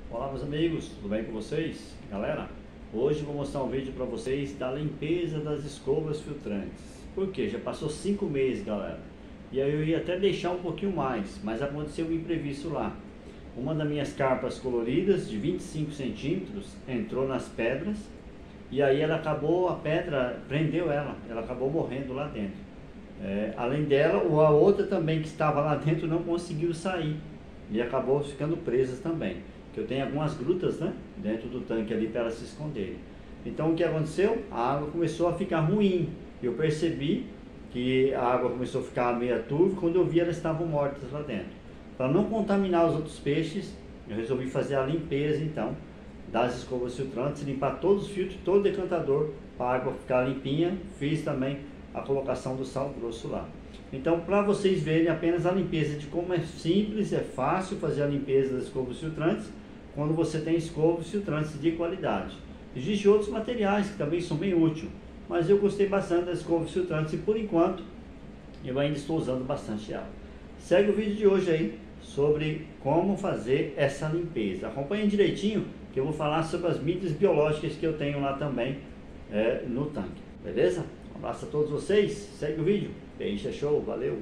Olá meus amigos, tudo bem com vocês? Galera, hoje eu vou mostrar um vídeo para vocês da limpeza das escovas filtrantes. Por quê? Já passou 5 meses, galera. E aí eu ia até deixar um pouquinho mais, mas aconteceu um imprevisto lá. Uma das minhas carpas coloridas de 25 centímetros entrou nas pedras e aí ela acabou, a pedra prendeu ela acabou morrendo lá dentro. Além dela, a outra também que estava lá dentro não conseguiu sair e acabou ficando presa também. Que eu tenho algumas grutas, né, dentro do tanque ali para elas se esconderem. Então o que aconteceu? A água começou a ficar ruim. Eu percebi que a água começou a ficar meio turva. Quando eu vi, elas estavam mortas lá dentro. Para não contaminar os outros peixes, eu resolvi fazer a limpeza então das escovas filtrantes, limpar todos os filtros, todo o decantador para a água ficar limpinha. Fiz também a colocação do sal grosso lá. Então, para vocês verem apenas a limpeza de como é simples, é fácil fazer a limpeza das escovas filtrantes quando você tem escovas filtrantes de qualidade. Existem outros materiais que também são bem úteis, mas eu gostei bastante das escovas filtrantes e por enquanto eu ainda estou usando bastante ela. Segue o vídeo de hoje aí sobre como fazer essa limpeza. Acompanhe direitinho que eu vou falar sobre as mídias biológicas que eu tenho lá também no tanque, beleza? Um abraço a todos vocês, segue o vídeo. Beijo, show, valeu!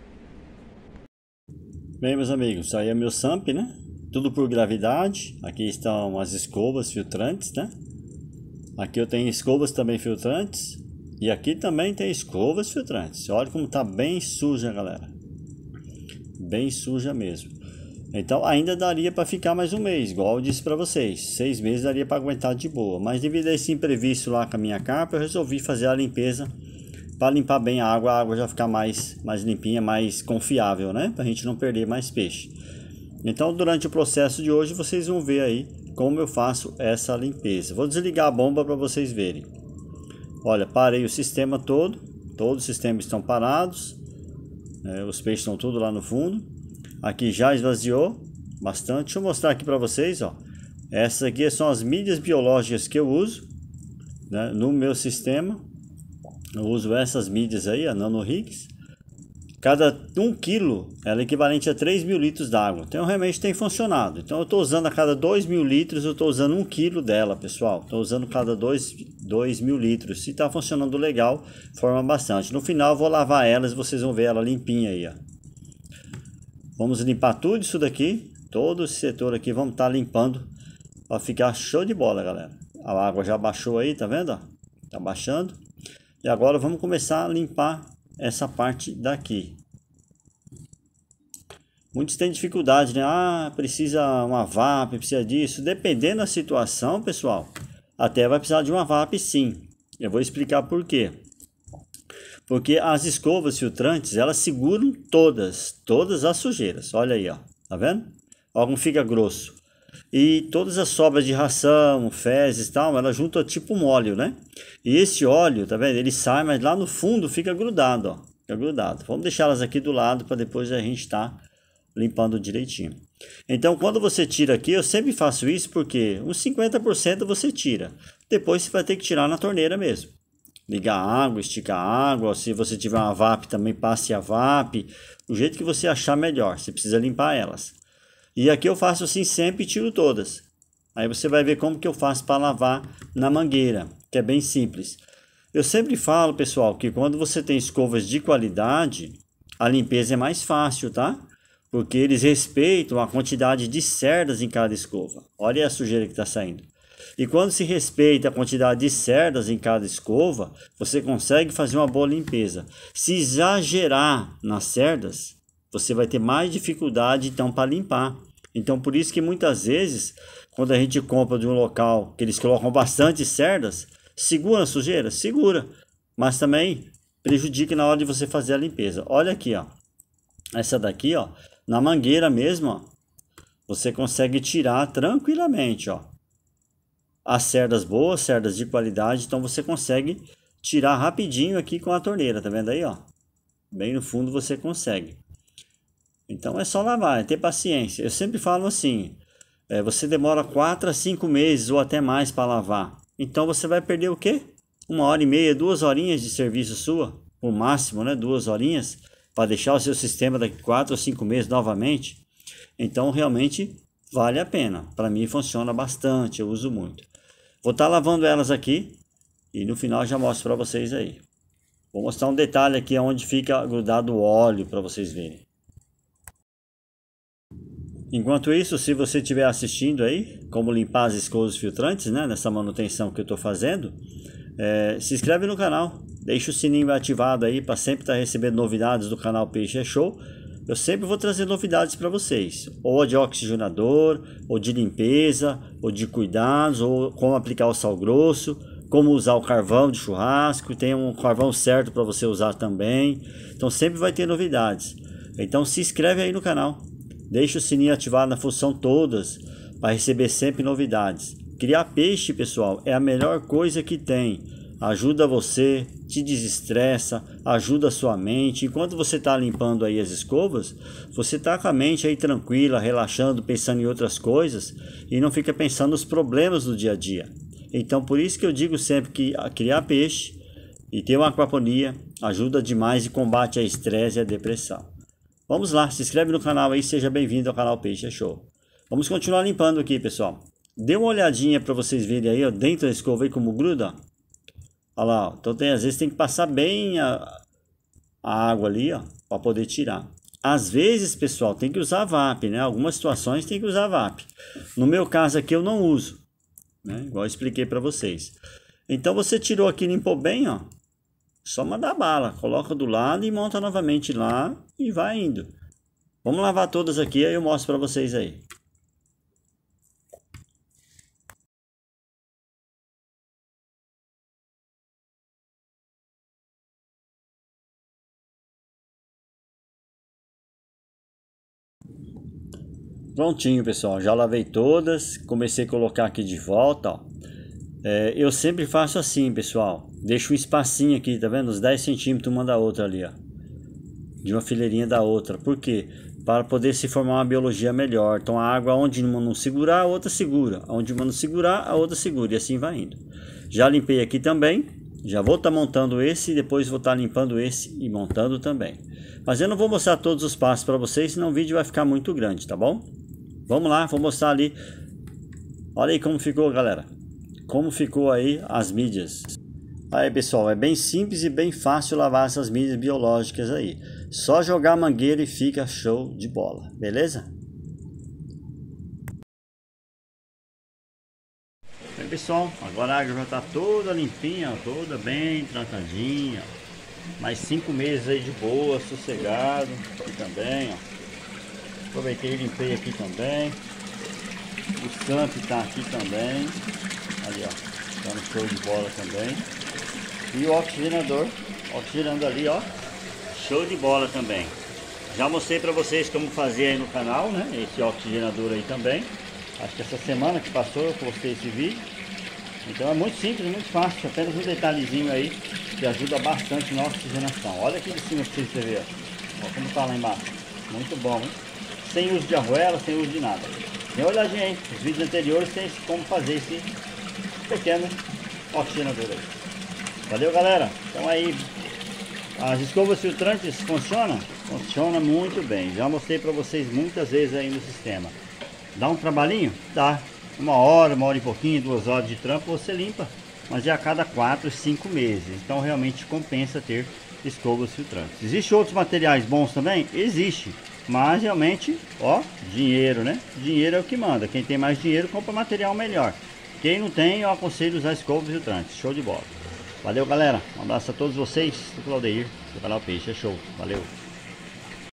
Bem, meus amigos, isso aí é meu SAMP, né? Tudo por gravidade. Aqui estão as escovas filtrantes, né? Aqui eu tenho escovas também filtrantes. E aqui também tem escovas filtrantes. Olha como tá bem suja, galera. Bem suja mesmo. Então ainda daria para ficar mais um mês, igual eu disse para vocês. 6 meses daria para aguentar de boa. Mas devido a esse imprevisto lá com a minha carpa, eu resolvi fazer a limpeza para limpar bem a água já ficar mais limpinha, mais confiável, né? Para a gente não perder mais peixe. Então, durante o processo de hoje, vocês vão ver aí como eu faço essa limpeza. Vou desligar a bomba para vocês verem. Olha, parei o sistema todo. Todos os sistemas estão parados. Os peixes estão tudo lá no fundo. Aqui já esvaziou bastante. Deixa eu mostrar aqui para vocês, ó. Essas aqui são as mídias biológicas que eu uso, né, no meu sistema. Eu uso essas mídias aí, a NanoRix. Cada 1 kg é equivalente a 3.000 litros d'água. Então realmente tem funcionado. Então eu estou usando a cada 2.000 litros, eu estou usando 1 kg dela, pessoal. Estou usando cada 2.000 litros. Se está funcionando legal, forma bastante. No final eu vou lavar elas e vocês vão ver ela limpinha aí, ó. Vamos limpar tudo isso daqui. Todo esse setor aqui vamos estar limpando para ficar show de bola, galera. A água já baixou aí, tá vendo? Tá baixando. E agora vamos começar a limpar essa parte daqui. Muitos têm dificuldade, né? Ah, precisa uma VAP, precisa disso. Dependendo da situação, pessoal, até vai precisar de uma VAP sim. Eu vou explicar por quê. Porque as escovas filtrantes, elas seguram todas as sujeiras. Olha aí, ó. Tá vendo? Ó como fica grosso. E todas as sobras de ração, fezes e tal, ela junta tipo um óleo, né? E esse óleo, tá vendo? Ele sai, mas lá no fundo fica grudado, ó. Fica grudado. Vamos deixar elas aqui do lado para depois a gente tá limpando direitinho. Então, quando você tira aqui, eu sempre faço isso porque uns 50% você tira. Depois você vai ter que tirar na torneira mesmo. Ligar a água, esticar a água. Se você tiver uma VAP, também passe a VAP. Do jeito que você achar melhor. Você precisa limpar elas. E aqui eu faço assim sempre e tiro todas. Aí você vai ver como que eu faço para lavar na mangueira, que é bem simples. Eu sempre falo, pessoal, que quando você tem escovas de qualidade, a limpeza é mais fácil, tá? Porque eles respeitam a quantidade de cerdas em cada escova. Olha a sujeira que está saindo. E quando se respeita a quantidade de cerdas em cada escova, você consegue fazer uma boa limpeza. Se exagerar nas cerdas, você vai ter mais dificuldade então para limpar. Então por isso que muitas vezes, quando a gente compra de um local que eles colocam bastante cerdas, segura a sujeira? Segura. Mas também prejudica na hora de você fazer a limpeza. Olha aqui, ó. Essa daqui, ó. Na mangueira mesmo, ó. Você consegue tirar tranquilamente, ó. As cerdas boas, cerdas de qualidade. Então você consegue tirar rapidinho aqui com a torneira. Tá vendo aí, ó? Bem no fundo você consegue. Então é só lavar, é ter paciência. Eu sempre falo assim, você demora 4 a 5 meses ou até mais para lavar. Então você vai perder o quê? 1h30, 2 horinhas de serviço sua, o máximo, né? 2 horinhas, para deixar o seu sistema daqui 4 ou 5 meses novamente. Então realmente vale a pena. Para mim funciona bastante, eu uso muito. Vou estar lavando elas aqui e no final já mostro para vocês aí. Vou mostrar um detalhe aqui onde fica grudado o óleo para vocês verem. Enquanto isso, se você estiver assistindo aí, como limpar as escovas filtrantes, né, nessa manutenção que eu estou fazendo, se inscreve no canal, deixa o sininho ativado aí para sempre estar recebendo novidades do canal Peixe é Show. Eu sempre vou trazer novidades para vocês, ou de oxigenador, ou de limpeza, ou de cuidados, ou como aplicar o sal grosso, como usar o carvão de churrasco, tem um carvão certo para você usar também. Então sempre vai ter novidades. Então se inscreve aí no canal. Deixe o sininho ativado na função todas para receber sempre novidades. Criar peixe, pessoal, é a melhor coisa que tem. Ajuda você, te desestressa, ajuda a sua mente. Enquanto você está limpando aí as escovas, você está com a mente aí tranquila, relaxando, pensando em outras coisas e não fica pensando nos problemas do dia a dia. Então por isso que eu digo sempre que criar peixe e ter uma aquaponia ajuda demais e combate a estresse e a depressão. Vamos lá, se inscreve no canal aí, seja bem-vindo ao canal Peixe é Show. Vamos continuar limpando aqui, pessoal. Dê uma olhadinha para vocês verem aí, ó, dentro da escova aí como gruda. Olha lá, ó. Então às vezes tem que passar bem a água ali, ó, para poder tirar. Às vezes, pessoal, tem que usar VAP, né? Algumas situações tem que usar VAP. No meu caso aqui eu não uso, né? Igual eu expliquei para vocês. Então você tirou aqui, limpou bem, ó. Só mandar bala, coloca do lado e monta novamente lá e vai indo. Vamos lavar todas aqui, aí eu mostro para vocês aí. Prontinho, pessoal, já lavei todas, comecei a colocar aqui de volta, ó. Eu sempre faço assim, pessoal, deixo um espacinho aqui, tá vendo? Uns 10 centímetros uma da outra ali, ó, de uma fileirinha da outra. Por quê? Para poder se formar uma biologia melhor. Então a água, onde uma não segurar, a outra segura, onde uma não segurar, a outra segura, e assim vai indo. Já limpei aqui também, já vou estar montando esse e depois vou estar limpando esse e montando também. Mas eu não vou mostrar todos os passos para vocês, senão o vídeo vai ficar muito grande, tá bom? Vamos lá, vou mostrar ali. Olha aí como ficou, galera. Como ficou aí as mídias. Aí, pessoal, é bem simples e bem fácil lavar essas mídias biológicas aí. Só jogar a mangueira e fica show de bola, beleza? Bem, pessoal, agora a água já está toda limpinha, toda bem tratadinha. Mais 5 meses aí de boa, sossegado. Aqui também, ó. Aproveitei e limpei aqui também. O Samp tá aqui também. Ali, ó, tá no show de bola também. E o oxigenador, oxigenando ali, ó, show de bola também. Já mostrei pra vocês como fazer aí no canal, né, esse oxigenador aí também. Acho que essa semana que passou eu postei esse vídeo. Então é muito simples, muito fácil, apenas um detalhezinho aí que ajuda bastante na oxigenação. Olha aqui de cima pra vocês verem, ó, como tá lá embaixo. Muito bom, hein? Sem uso de arruela, sem uso de nada. Dê uma olhadinha aí, os vídeos anteriores tem como fazer esse pequeno oxigenador aí. Valeu, galera. Então aí, as escovas filtrantes funcionam? Funciona muito bem. Já mostrei para vocês muitas vezes aí no sistema. Dá um trabalhinho? Dá. 1 hora, 1 hora e pouquinho, 2 horas de trampo você limpa. Mas é a cada 4, 5 meses. Então realmente compensa ter escovas filtrantes. Existem outros materiais bons também? Existe. Mas realmente, ó, dinheiro, né? Dinheiro é o que manda. Quem tem mais dinheiro compra material melhor. Quem não tem, eu aconselho usar escovas filtrantes. Show de bola. Valeu, galera. Um abraço a todos vocês. Do Claudeir, do canal Peixe é Show. Valeu.